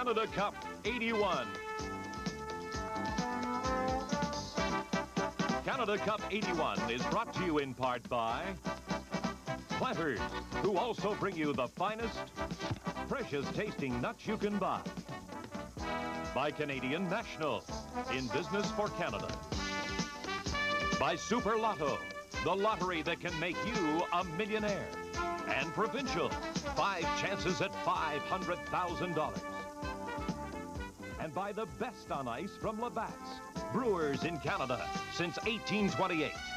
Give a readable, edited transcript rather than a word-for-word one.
Canada Cup 81. Canada Cup 81 is brought to you in part by Planters, who also bring you the finest, freshest tasting nuts you can buy. By Canadian National, in business for Canada. By Super Lotto, the lottery that can make you a millionaire. And Provincial, 5 chances at $500,000. And by the best on ice from Labatt's, brewers in Canada since 1828.